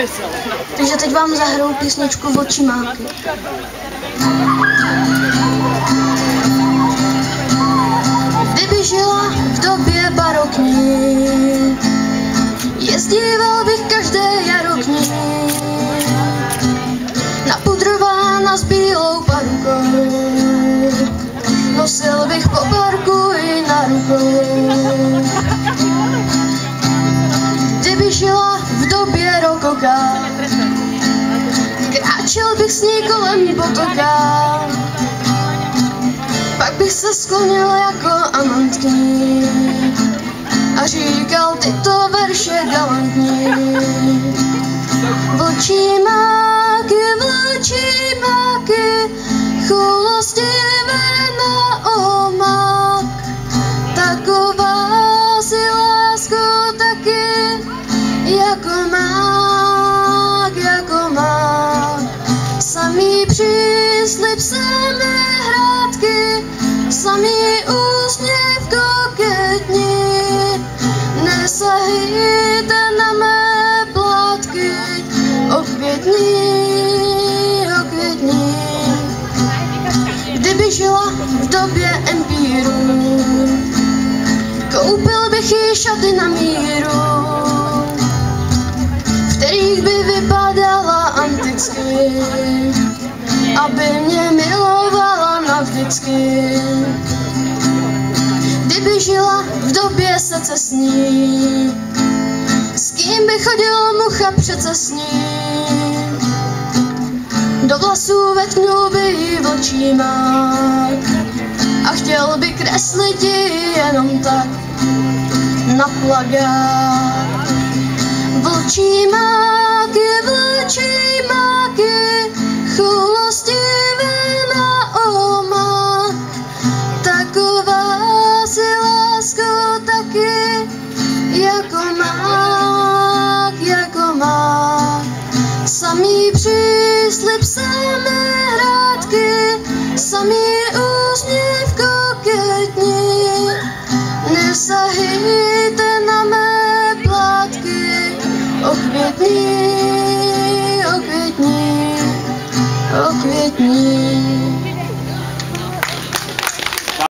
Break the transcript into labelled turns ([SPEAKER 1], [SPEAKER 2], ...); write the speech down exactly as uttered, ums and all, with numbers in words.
[SPEAKER 1] Takže teď vám zahraju písničku Očimáky. Kdyby žila v době barokní, jezdíval bych každé jaro k ní, napudrována s bílou parukou, nosil bych po parku i na rukou. Kdyby žila v době rokoka, kráčel bych s ní kolem potoka, pak bych se sklonil jako amantní a říkal tyto verše galantní. Vlčímáky, vlčímáky, chulostivé na omak, taková si lásko taky, jako mák, jako mák. Samý příslib, samé hrádky, samý úsměv koketní, nesahejte na mé plátky, okvětní, okvětní. Kdyby žila v době empíru, koupil bych jí šaty na míru, v kterých by vypadala anticky, aby mě milovala navždycky. Kdyby žila v době secesní, s kým by chodil mucha přece s ní, do vlasů vetknul by jí vlčímák a chtěl by kreslit ji jenom tak na plagát. Vlčímáky, vlčímáky, chulostivé na omak, taková si lásko taky, jako mák, jako mák. Samý příslib, samé hrádky, samý úsměv koketní, nesahejte na mé plátky, okvětní.